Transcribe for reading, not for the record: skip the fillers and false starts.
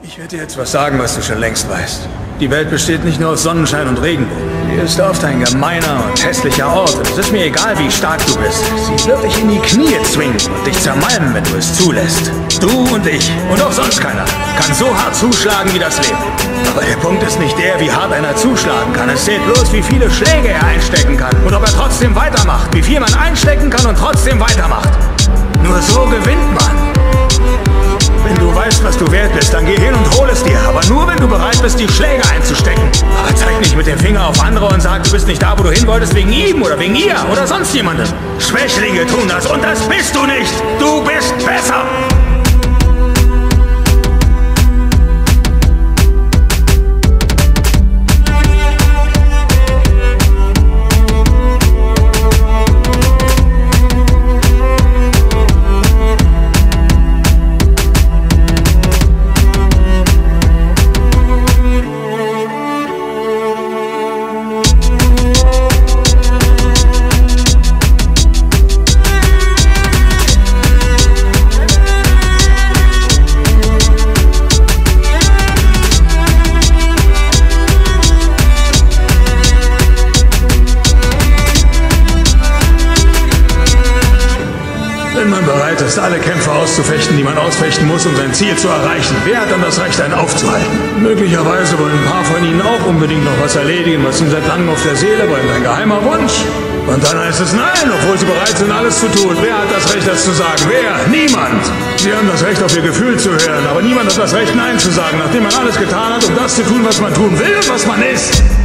Ich werde dir jetzt was sagen, was du schon längst weißt. Die Welt besteht nicht nur aus Sonnenschein und Regenbogen. Sie ist oft ein gemeiner und hässlicher Ort. Und es ist mir egal, wie stark du bist. Sie wird dich in die Knie zwingen und dich zermalmen, wenn du es zulässt. Du und ich und auch sonst keiner kann so hart zuschlagen wie das Leben. Aber der Punkt ist nicht der, wie hart einer zuschlagen kann. Es zählt bloß, wie viele Schläge er einstecken kann. Und ob er trotzdem weitermacht. Wie viel man einstecken kann und trotzdem weitermacht. Nur so gewinnt man. Wenn du weißt, was du wert bist, dann geh hin und hol es dir. Aber nur, wenn du bereit bist, die Schläge einzustecken. Aber zeig nicht mit dem Finger auf andere und sag, du bist nicht da, wo du hin wolltest, wegen ihm oder wegen ihr oder sonst jemandem. Schwächlinge tun das und das bist du nicht. Du bist besser. Wenn man bereit ist, alle Kämpfe auszufechten, die man ausfechten muss, um sein Ziel zu erreichen, wer hat dann das Recht, einen aufzuhalten? Möglicherweise wollen ein paar von ihnen auch unbedingt noch was erledigen, was ihnen seit langem auf der Seele brennt, ein geheimer Wunsch. Und dann heißt es nein, obwohl sie bereit sind, alles zu tun. Wer hat das Recht, das zu sagen? Wer? Niemand! Sie haben das Recht, auf ihr Gefühl zu hören, aber niemand hat das Recht, Nein zu sagen, nachdem man alles getan hat, um das zu tun, was man tun will und was man ist.